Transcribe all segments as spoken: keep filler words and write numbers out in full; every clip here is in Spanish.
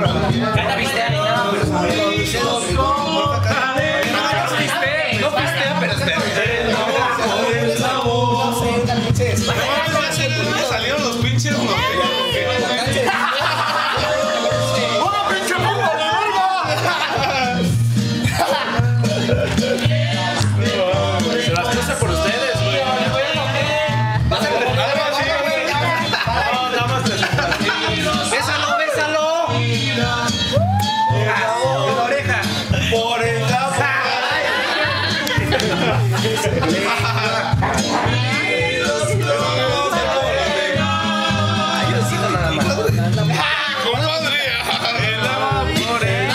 Canta pistea ni nada, pero no pistea, no pistea, pero está. Salieron los pinches no. Se las puse por ustedes, güey. Vas a correr. No, nada más te Bésalo, bésalo. En la oreja. Por el lado. Ayudacito nada más. Compadre. El agua por el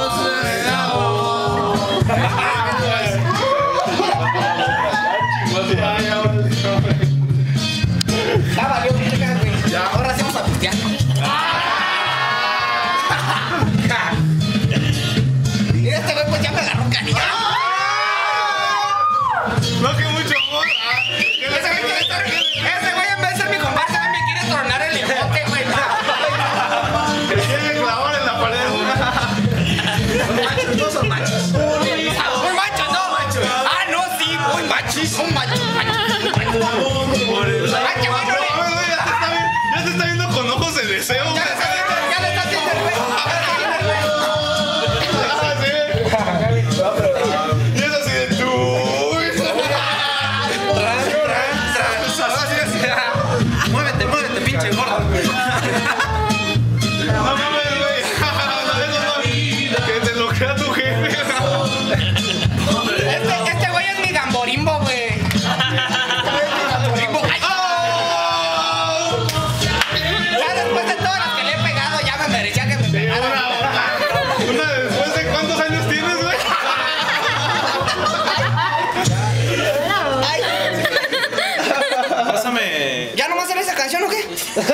Ya valió, verga, güey. Ahora sí vamos a pistear. Mira, este güey pues ya me agarró canilla. No, que mucho amor. Ese güey quiere estar- ese güey en vez de ser mi comparsa me quiere tronar el hijote, güey. Que quiere clavar en la pared. Son machos, no son machos. Muy machos, no. Ah, no, sí, muy machos. Son machos, machos. Por el lado. Ay, qué bueno, güey. No, güey, ya te está vi- ya te está viendo con ojos de deseo. Ya le está ya le está haciendo el güey. Ah, sí. Y es así de tú. Tras, tras, tras. Ahora sí, así. Muévete, muévete, pinche gordo. No mames, güey. No, eso no. Que te lo crea tu jefe. Este, este güey es mi gamborimbo, güey. Gamborimbo. Ay, ya después de todas las que le he pegado, ya me merecía que me pegaran. Una, una después de cuántos años tienes, güey. Ay, Pásame. ¿ya nomás era esa canción o qué?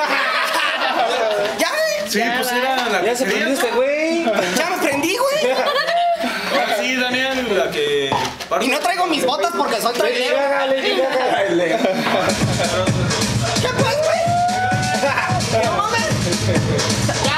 ¿Ya, güey? Sí, pues era la Ya se prendió este güey. Ya me prendí, güey. Sí, Daniel, la que. Y no traigo mis botas porque soy trailero. ¿Qué pues, güey? No mames.